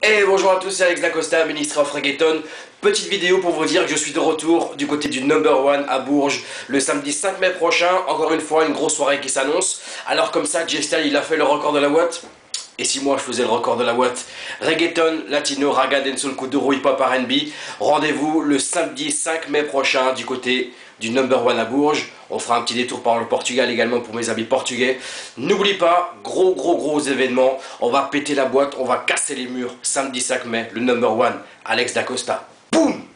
Et bonjour à tous, c'est Alex Dacosta, ministre of Reggaeton. Petite vidéo pour vous dire que je suis de retour du côté du Number One à Bourges le samedi 5 mai prochain. Encore une fois, une grosse soirée qui s'annonce. Alors comme ça, J-Style il a fait le record de la Watt. Et si moi je faisais le record de la Watt? Reggaeton, Latino, Raga, Dancehall, Kuduro, Hip Hop, R&B. Rendez-vous le samedi 5 mai prochain du côté du Number One à Bourges. On fera un petit détour par le Portugal également pour mes amis portugais. N'oublie pas, gros événement. On va péter la boîte, on va casser les murs. Samedi 5 mai, le Number One, Alex Dacosta. Boum!